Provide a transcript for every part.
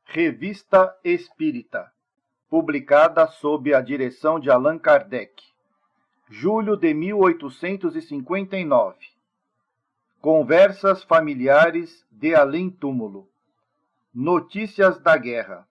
Revista Espírita, publicada sob a direção de Allan Kardec, julho de 1859. Conversas familiares de além-túmulo. Notícias da guerra.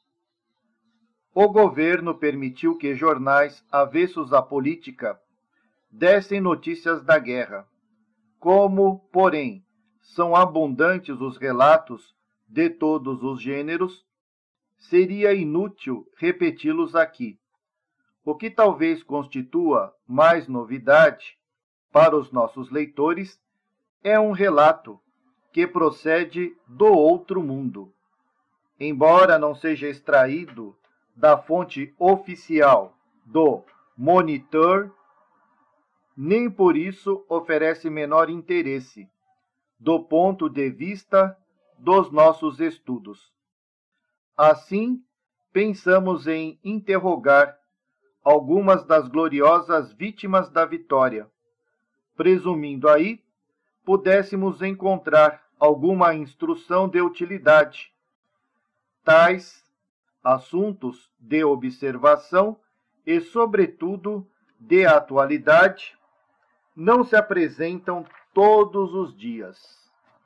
O governo permitiu que jornais avessos à política dessem notícias da guerra. Como, porém, são abundantes os relatos de todos os gêneros, seria inútil repeti-los aqui. O que talvez constitua mais novidade para os nossos leitores é um relato que procede do outro mundo. Embora não seja extraído da fonte oficial do Moniteur, nem por isso oferece menor interesse do ponto de vista dos nossos estudos. Assim, pensamos em interrogar algumas das gloriosas vítimas da vitória, presumindo aí pudéssemos encontrar alguma instrução de utilidade. Tais assuntos de observação e, sobretudo, de atualidade não se apresentam todos os dias.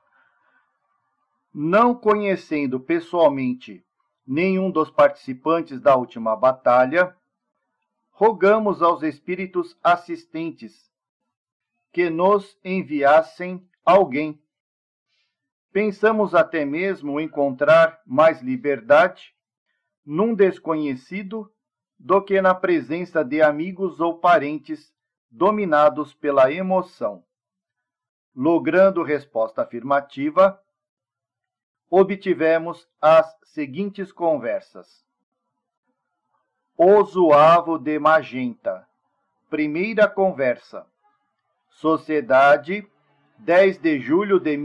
Não conhecendo pessoalmente nenhum dos participantes da última batalha, rogamos aos espíritos assistentes que nos enviassem alguém. Pensamos até mesmo encontrar mais liberdade num desconhecido do que na presença de amigos ou parentes dominados pela emoção. Logrando resposta afirmativa, obtivemos as seguintes conversas. O Zuavo de Magenta. Primeira conversa. Sociedade, 10 de julho de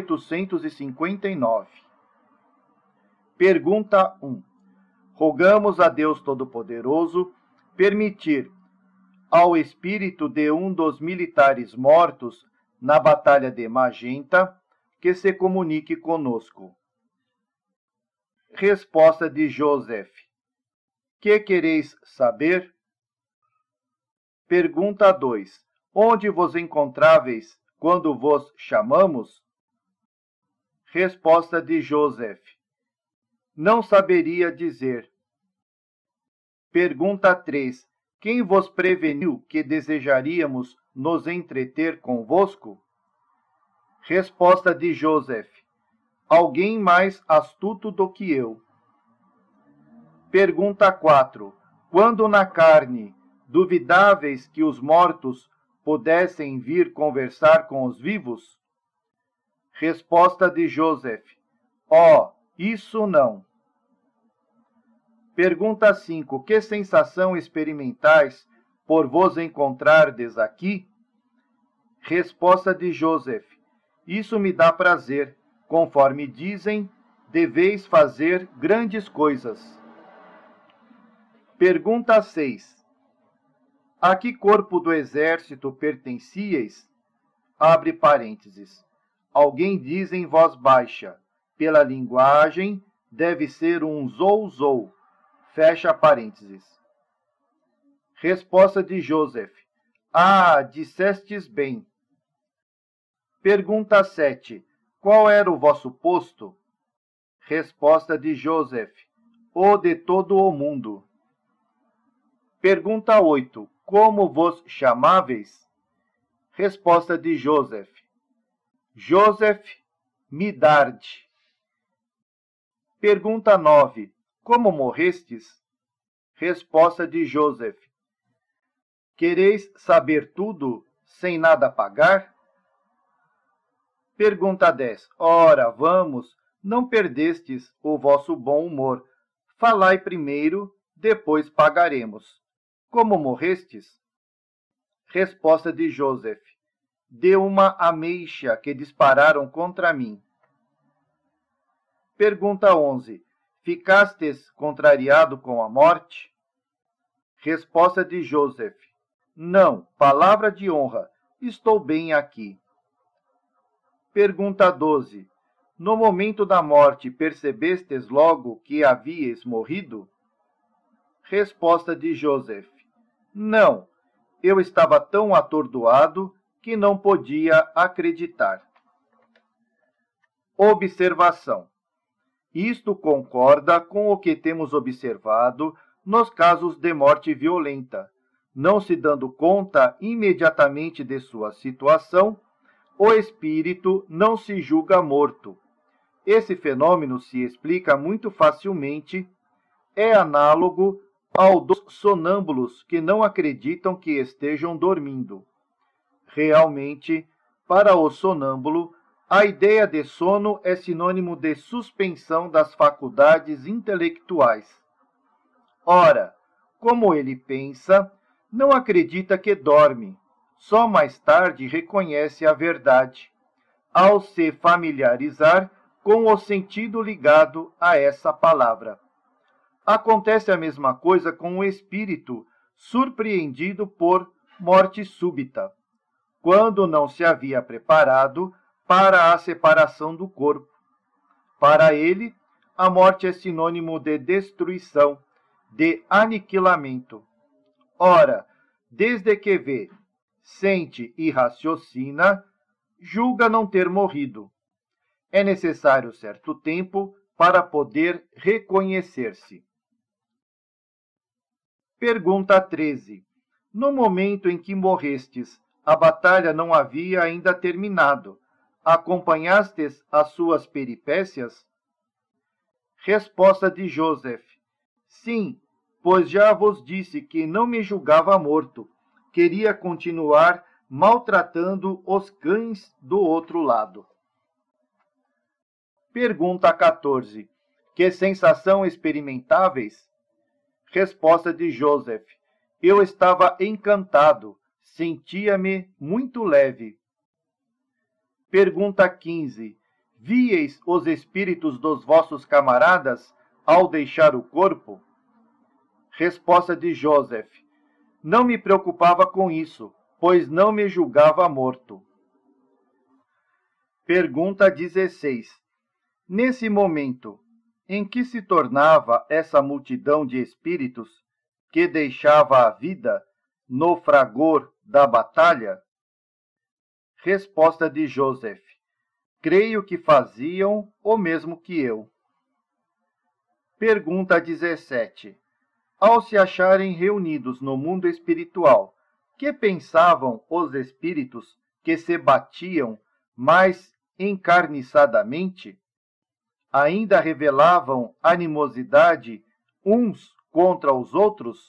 1859. Pergunta 1. Rogamos a Deus Todo-Poderoso permitir ao espírito de um dos militares mortos na Batalha de Magenta que se comunique conosco. Resposta de Joseph. Que quereis saber? Pergunta 2. Onde vos encontráveis quando vos chamamos? Resposta de Joseph. Não saberia dizer. Pergunta 3. Quem vos preveniu que desejaríamos nos entreter convosco? Resposta de Joseph. Alguém mais astuto do que eu. Pergunta 4. Quando na carne duvidáveis que os mortos pudessem vir conversar com os vivos? Resposta de Joseph. Isso não. Pergunta 5. Que sensação experimentais por vos encontrardes aqui? Resposta de Joseph. Isso me dá prazer. Conforme dizem, deveis fazer grandes coisas. Pergunta 6. A que corpo do exército pertencieis? Abre parênteses. Alguém diz em voz baixa. Pela linguagem, deve ser um zou-zou. Fecha parênteses. Resposta de Joseph. Dissestes bem. Pergunta 7. Qual era o vosso posto? Resposta de Joseph. O de todo o mundo. Pergunta 8. Como vos chamáveis? Resposta de Joseph. Joseph Midard. Pergunta 9. Como morrestes? Resposta de Joseph. Quereis saber tudo sem nada pagar? Pergunta 10. Ora, vamos, não perdestes o vosso bom humor. Falai primeiro, depois pagaremos. Como morrestes? Resposta de Joseph. De uma ameixa que dispararam contra mim. Pergunta 11. Ficastes contrariado com a morte? Resposta de Joseph. Não, palavra de honra, estou bem aqui. Pergunta 12. No momento da morte, percebestes logo que havíeis morrido? Resposta de Joseph: Não, eu estava tão atordoado que não podia acreditar. Observação. Isto concorda com o que temos observado nos casos de morte violenta. Não se dando conta imediatamente de sua situação, o espírito não se julga morto. Esse fenômeno se explica muito facilmente. É análogo ao dos sonâmbulos que não acreditam que estejam dormindo. Realmente, para o sonâmbulo, a ideia de sono é sinônimo de suspensão das faculdades intelectuais. Ora, como ele pensa, não acredita que dorme, só mais tarde reconhece a verdade, ao se familiarizar com o sentido ligado a essa palavra. Acontece a mesma coisa com o espírito surpreendido por morte súbita, quando não se havia preparado para a separação do corpo. Para ele, a morte é sinônimo de destruição, de aniquilamento. Ora, desde que vê, sente e raciocina, julga não ter morrido. É necessário certo tempo para poder reconhecer-se. Pergunta 13. No momento em que morrestes, a batalha não havia ainda terminado. Acompanhastes as suas peripécias? Resposta de Joseph: Sim, pois já vos disse que não me julgava morto. Queria continuar maltratando os cães do outro lado. Pergunta 14. Que sensação experimentáveis? Resposta de Joseph: Eu estava encantado, sentia-me muito leve. Pergunta 15. Víeis os espíritos dos vossos camaradas ao deixar o corpo? Resposta de Joseph: Não me preocupava com isso, pois não me julgava morto. Pergunta 16. Nesse momento, em que se tornava essa multidão de espíritos que deixava a vida no fragor da batalha? Resposta de Joseph: Creio que faziam o mesmo que eu. Pergunta 17. Ao se acharem reunidos no mundo espiritual, que pensavam os espíritos que se batiam mais encarniçadamente? Ainda revelavam animosidade uns contra os outros?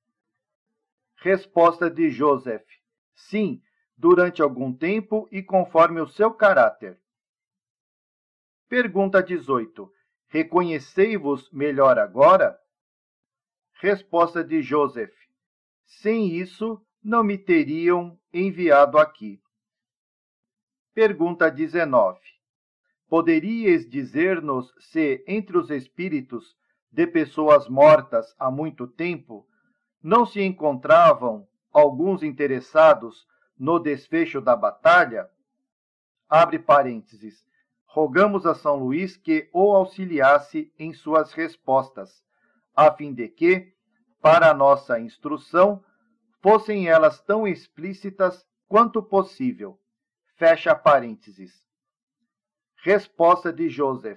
Resposta de Joseph: Sim, durante algum tempo e conforme o seu caráter. Pergunta 18. Reconhecei-vos melhor agora? Resposta de Joseph: Sem isso, não me teriam enviado aqui. Pergunta 19. Poderíeis dizer-nos se, entre os espíritos de pessoas mortas há muito tempo, não se encontravam alguns interessados no desfecho da batalha? Abre parênteses. Rogamos a São Luís que o auxiliasse em suas respostas, a fim de que, para a nossa instrução, fossem elas tão explícitas quanto possível. Fecha parênteses. Resposta de Joseph: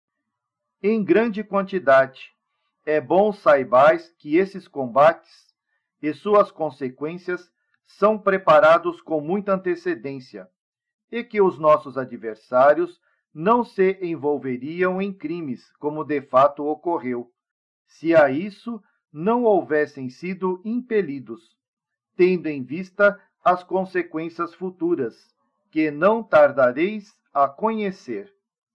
Em grande quantidade. É bom saibais que esses combates e suas consequências são preparados com muita antecedência, e que os nossos adversários não se envolveriam em crimes, como de fato ocorreu, se a isso não houvessem sido impelidos, tendo em vista as consequências futuras, que não tardareis a conhecer.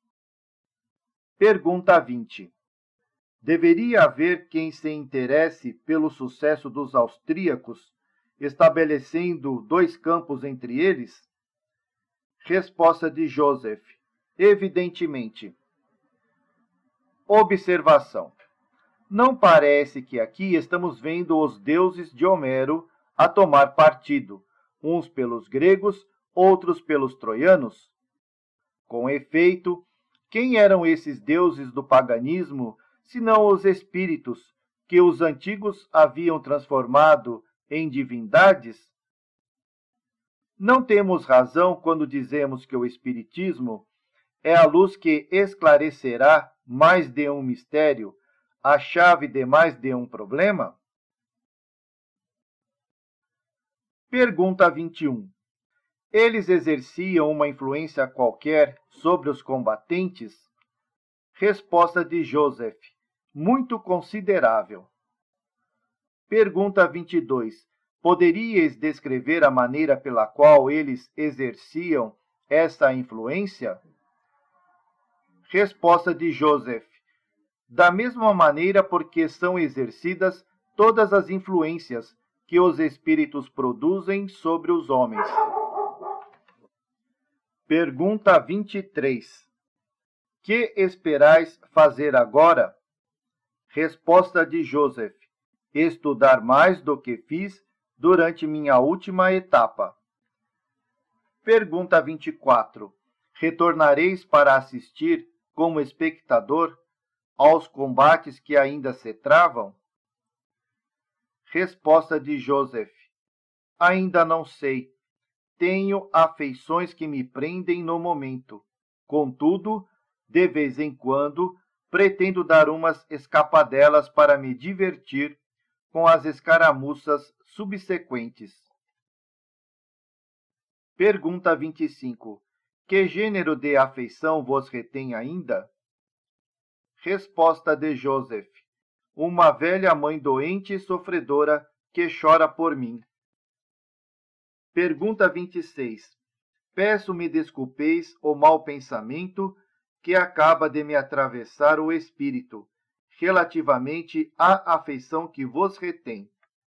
Pergunta 20. Deveria haver quem se interesse pelo sucesso dos austríacos, estabelecendo 2 campos entre eles? Resposta de Joseph: Evidentemente. Observação. Não parece que aqui estamos vendo os deuses de Homero a tomar partido, uns pelos gregos, outros pelos troianos? Com efeito, Quem eram esses deuses do paganismo, senão os espíritos que os antigos haviam transformado em divindades? Não temos razão quando dizemos que o Espiritismo é a luz que esclarecerá mais de um mistério, a chave de mais de um problema? Pergunta 21. Eles exerciam uma influência qualquer sobre os combatentes? Resposta de Joseph. Muito considerável. Pergunta 22. Poderíeis descrever a maneira pela qual eles exerciam essa influência? Resposta de Joseph. Da mesma maneira porque são exercidas todas as influências que os espíritos produzem sobre os homens. Pergunta 23. Que esperais fazer agora? Resposta de Joseph. Estudar mais do que fiz durante minha última etapa. Pergunta 24. Retornareis para assistir, como espectador, aos combates que ainda se travam? Resposta de Joseph. Ainda não sei. Tenho afeições que me prendem no momento. Contudo, de vez em quando, pretendo dar umas escapadelas para me divertir com as escaramuças subsequentes. Pergunta 25. Que gênero de afeição vos retém ainda? Resposta de Joseph. Uma velha mãe doente e sofredora que chora por mim. Pergunta 26. Peço-me desculpeis o mau pensamento que acaba de me atravessar o espírito, relativamente à afeição que vos retém.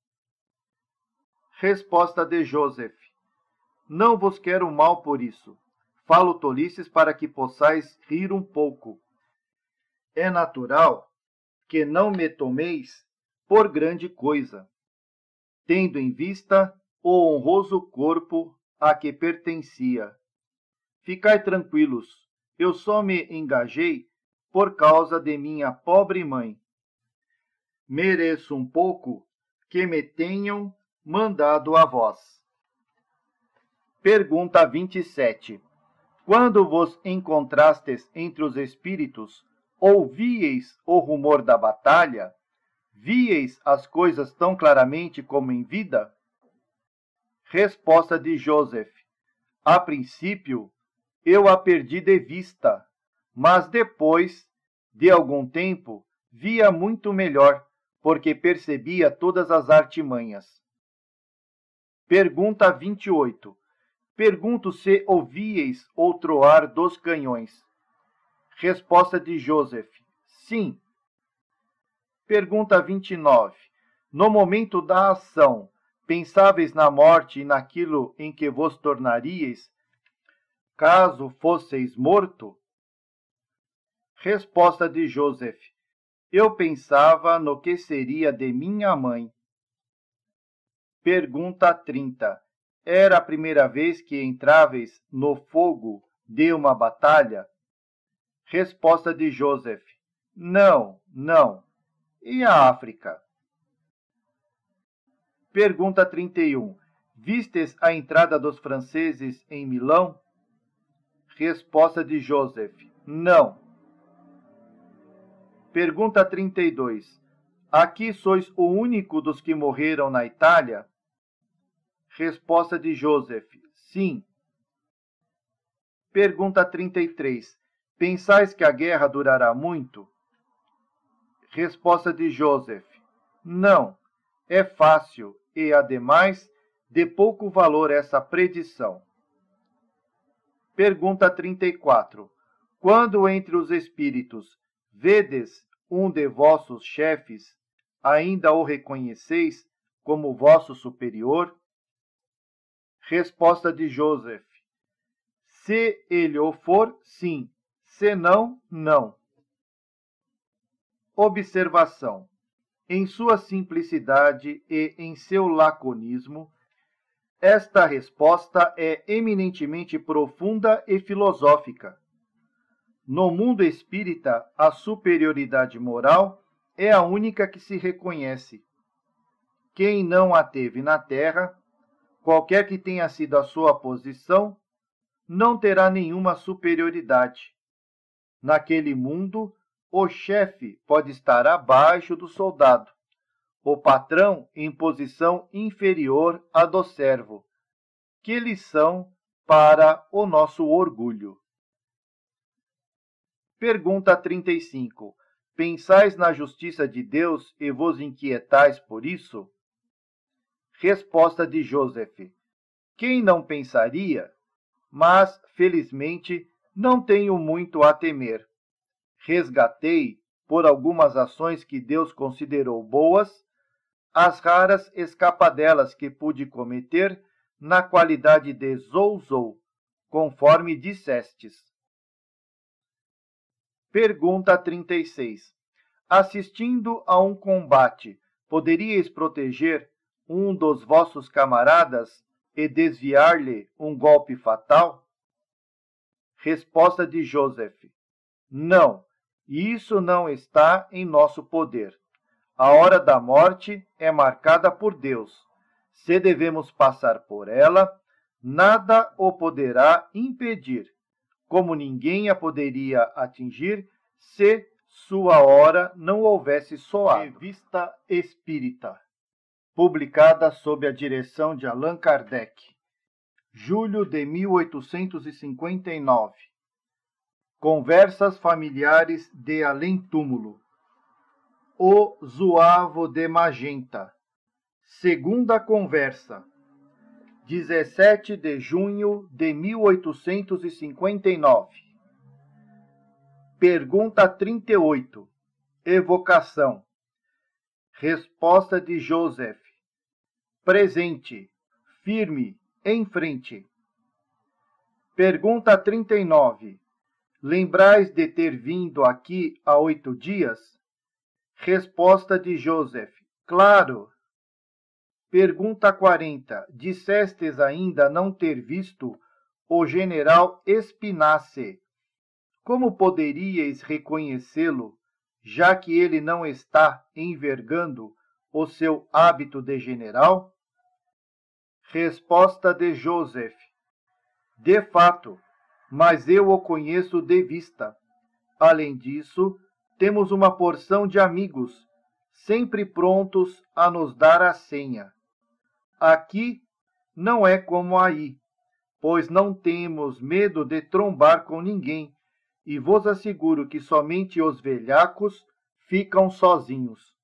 Resposta de Joseph. Não vos quero mal por isso. Falo tolices para que possais rir um pouco. É natural que não me tomeis por grande coisa, tendo em vista o honroso corpo a que pertencia. Ficai tranquilos, eu só me engajei por causa de minha pobre mãe. Mereço um pouco que me tenham mandado a vós. Pergunta 27. Quando vos encontrastes entre os espíritos, ouvieis o rumor da batalha? Vieis as coisas tão claramente como em vida? Resposta de Joseph. A princípio, eu a perdi de vista, mas depois de algum tempo, via muito melhor, porque percebia todas as artimanhas. Pergunta 28. Pergunto se ouvieis o troar dos canhões. Resposta de Joseph. Sim. Pergunta 29. No momento da ação, pensáveis na morte e naquilo em que vos tornaríeis, caso fosseis morto? Resposta de Joseph. Eu pensava no que seria de minha mãe. Pergunta 30. Era a primeira vez que entráveis no fogo de uma batalha? Resposta de Joseph. Não, não. E a África? Pergunta 31. Vistes a entrada dos franceses em Milão? Resposta de Joseph. Não. Pergunta 32. Aqui sois o único dos que morreram na Itália? Resposta de Joseph. Sim. Pergunta 33. Pensais que a guerra durará muito? Resposta de Joseph. Não. É fácil e, ademais, de pouco valor essa predição. Pergunta 34. Quando entre os espíritos vedes um de vossos chefes, ainda o reconheceis como vosso superior? Resposta de Joseph. Se ele o for, sim. Se não, não. Observação. Em sua simplicidade e em seu laconismo, esta resposta é eminentemente profunda e filosófica. No mundo espírita, a superioridade moral é a única que se reconhece. Quem não a teve na terra, qualquer que tenha sido a sua posição, não terá nenhuma superioridade. Naquele mundo, o chefe pode estar abaixo do soldado, o patrão em posição inferior à do servo. Que lição para o nosso orgulho! Pergunta 35. Pensais na justiça de Deus e vos inquietais por isso? Resposta de Joseph. Quem não pensaria? Mas, felizmente, não tenho muito a temer. Resgatei, por algumas ações que Deus considerou boas, as raras escapadelas que pude cometer na qualidade de Zouzou, conforme dissestes. Pergunta 36. Assistindo a um combate, poderíeis proteger um dos vossos camaradas e desviar-lhe um golpe fatal? Resposta de Joseph. Não, isso não está em nosso poder. A hora da morte é marcada por Deus. Se devemos passar por ela, nada o poderá impedir, como ninguém a poderia atingir se sua hora não houvesse soado. Revista Espírita, publicada sob a direção de Allan Kardec, julho de 1859. Conversas familiares de além-túmulo. O Zuavo de Magenta. Segunda conversa. 17 de junho de 1859. Pergunta 38. Evocação. Resposta de Joseph. Presente, firme, em frente. Pergunta 39. Lembrais de ter vindo aqui há 8 dias? Resposta de Joseph. Claro. Pergunta 40. Dissestes ainda não ter visto o general Espinasse. Como poderíeis reconhecê-lo, já que ele não está envergando o seu hábito de general? Resposta de Joseph. De fato, mas eu o conheço de vista. Além disso, temos uma porção de amigos, sempre prontos a nos dar a senha. Aqui não é como aí, pois não temos medo de trombar com ninguém, e vos asseguro que somente os velhacos ficam sozinhos.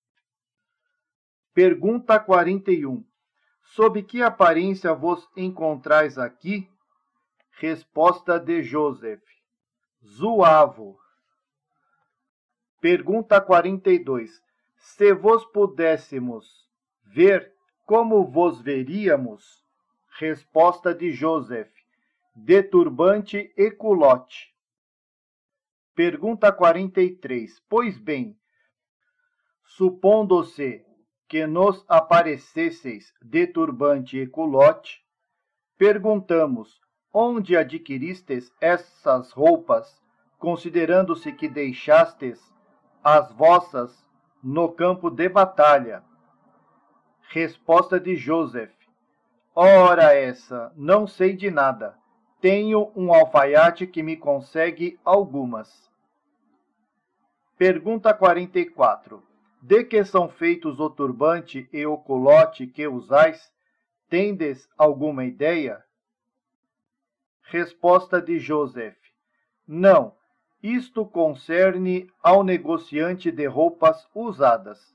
Pergunta 41. Sob que aparência vos encontrais aqui? Resposta de Joseph. Zuavo. Pergunta 42. Se vos pudéssemos ver, como vos veríamos? Resposta de Joseph. De turbante e culote. Pergunta 43. Pois bem, supondo-se que nos aparecesseis de turbante e culote, perguntamos, onde adquiristes essas roupas, considerando-se que deixastes as vossas no campo de batalha? Resposta de Joseph. Ora essa, não sei de nada. Tenho um alfaiate que me consegue algumas. Pergunta 44. De que são feitos o turbante e o culote que usais? Tendes alguma ideia? Resposta de Joseph. Não, isto concerne ao negociante de roupas usadas.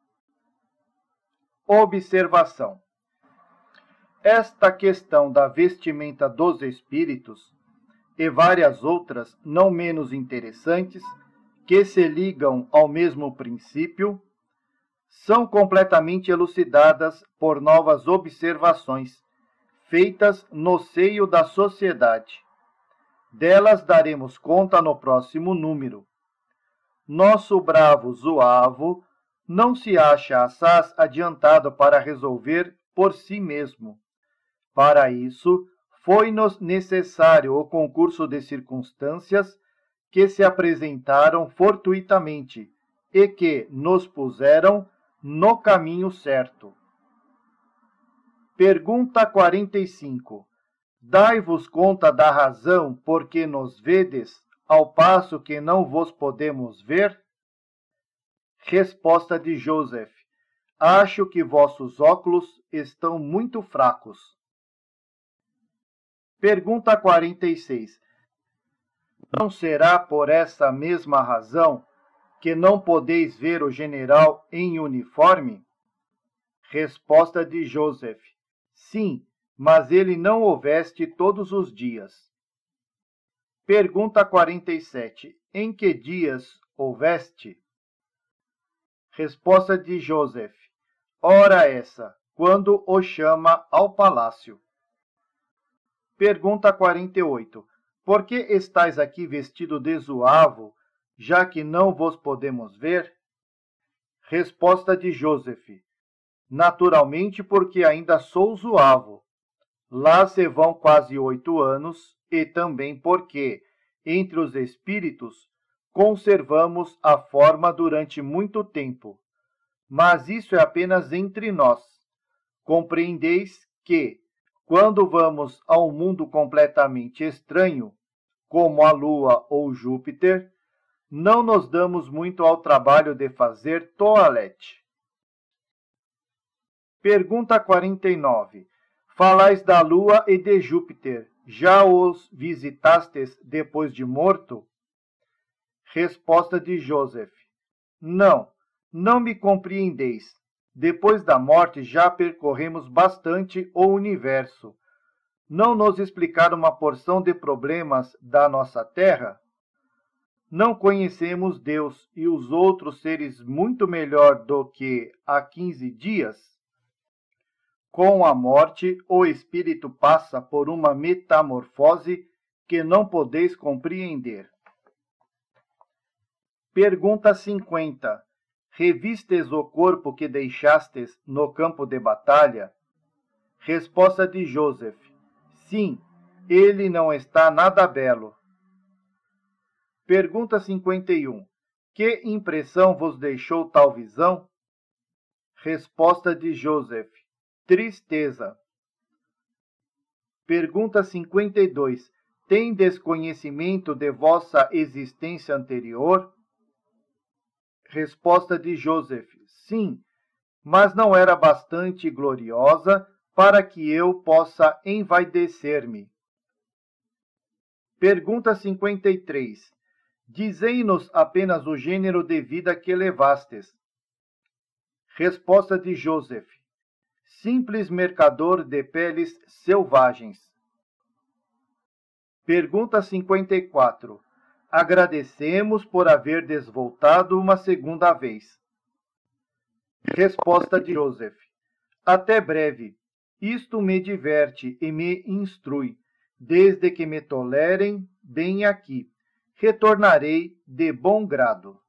Observação. Esta questão da vestimenta dos espíritos e várias outras não menos interessantes, que se ligam ao mesmo princípio, são completamente elucidadas por novas observações feitas no seio da sociedade. Delas daremos conta no próximo número. Nosso bravo Zuavo não se acha assaz adiantado para resolver por si mesmo. Para isso, foi-nos necessário o concurso de circunstâncias que se apresentaram fortuitamente e que nos puseram no caminho certo. Pergunta 45. Dai-vos conta da razão por que nos vedes, ao passo que não vos podemos ver? Resposta de Joseph. Acho que vossos óculos estão muito fracos. Pergunta 46. Não será por essa mesma razão que não podeis ver o general em uniforme? Resposta de Joseph. Sim, mas ele não o veste todos os dias. Pergunta 47. Em que dias o veste? Resposta de Joseph. Ora essa, quando o chama ao palácio. Pergunta 48. Por que estáis aqui vestido de zuavo, já que não vos podemos ver? Resposta de Joseph. Naturalmente, porque ainda sou zuavo. Lá se vão quase 8 anos, e também porque, entre os espíritos, conservamos a forma durante muito tempo. Mas isso é apenas entre nós. Compreendeis que, quando vamos a um mundo completamente estranho, como a Lua ou Júpiter, não nos damos muito ao trabalho de fazer toalete. Pergunta 49. Falais da Lua e de Júpiter. Já os visitastes depois de morto? Resposta de Joseph. Não me compreendeis. Depois da morte já percorremos bastante o universo. Não nos explicar uma porção de problemas da nossa Terra? Não conhecemos Deus e os outros seres muito melhor do que há 15 dias? Com a morte, o espírito passa por uma metamorfose que não podeis compreender. Pergunta 50. Revistes o corpo que deixastes no campo de batalha? Resposta de Joseph. Sim, ele não está nada belo. Pergunta 51. Que impressão vos deixou tal visão? Resposta de Joseph. Tristeza. Pergunta 52. Tendes conhecimento de vossa existência anterior? Resposta de Joseph. Sim, mas não era bastante gloriosa para que eu possa envaidecer-me. Pergunta 53. Dizei-nos apenas o gênero de vida que levastes. Resposta de Joseph. Simples mercador de peles selvagens. Pergunta 54. Agradecemos por haverdes voltado uma segunda vez. Resposta de Joseph. Até breve. Isto me diverte e me instrui. Desde que me tolerem, bem aqui. Retornarei de bom grado.